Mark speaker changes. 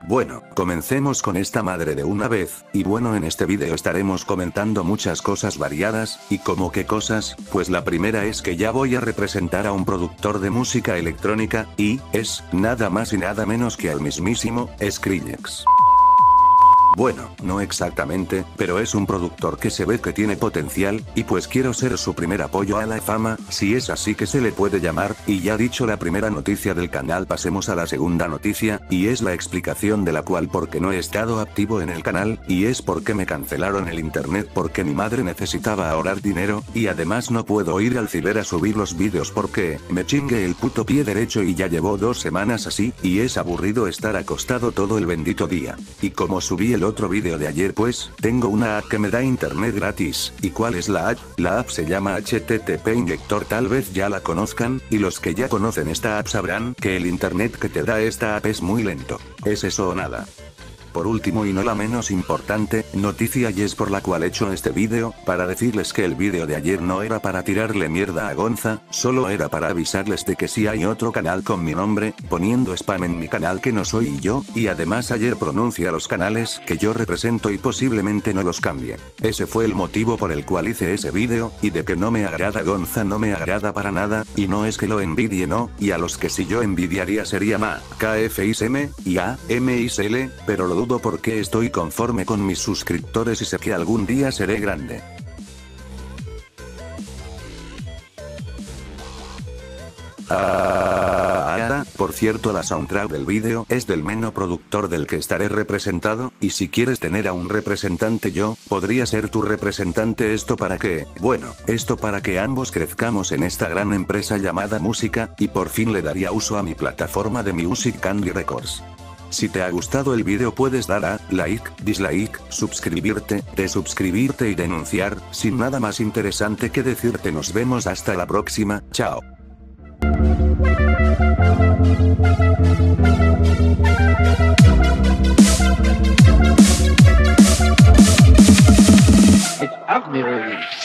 Speaker 1: Bueno, comencemos con esta madre de una vez, y bueno, en este video estaremos comentando muchas cosas variadas, y como qué cosas, pues la primera es que ya voy a representar a un productor de música electrónica, y es nada más y nada menos que al mismísimo Skrillex. Bueno, no exactamente, pero es un productor que se ve que tiene potencial, y pues quiero ser su primer apoyo a la fama, si es así que se le puede llamar, y ya dicho la primera noticia del canal, pasemos a la segunda noticia, y es la explicación de la cual porque no he estado activo en el canal, y es porque me cancelaron el internet porque mi madre necesitaba ahorrar dinero, y además no puedo ir al ciber a subir los vídeos porque me chingue el puto pie derecho y ya llevo 2 semanas así, y es aburrido estar acostado todo el bendito día. Y como subí el otro vídeo de ayer, pues tengo una app que me da internet gratis. ¿Y cuál es la app? La app se llama HTTP Injector, tal vez ya la conozcan, y los que ya conocen esta app sabrán que el internet que te da esta app es muy lento. ¿Es eso o nada? Por último y no la menos importante, noticia y es por la cual he hecho este vídeo, para decirles que el vídeo de ayer no era para tirarle mierda a Gonza, solo era para avisarles de que sí hay otro canal con mi nombre, poniendo spam en mi canal que no soy yo, y además ayer pronuncia los canales que yo represento y posiblemente no los cambie. Ese fue el motivo por el cual hice ese vídeo, y de que no me agrada Gonza no me agrada para nada, y no es que lo envidie no, y a los que si yo envidiaría sería Ma, KFISM, y AMISL, pero lo dudo porque estoy conforme con mis suscriptores y sé que algún día seré grande. Por cierto, la soundtrack del vídeo es del meno productor del que estaré representado, y si quieres tener a un representante yo, podría ser tu representante. Esto para que ambos crezcamos en esta gran empresa llamada música, y por fin le daría uso a mi plataforma de Music Candy Records. Si te ha gustado el vídeo puedes dar a like, dislike, suscribirte, desuscribirte y denunciar. Sin nada más interesante que decirte, nos vemos hasta la próxima, chao.
Speaker 2: It's ugly.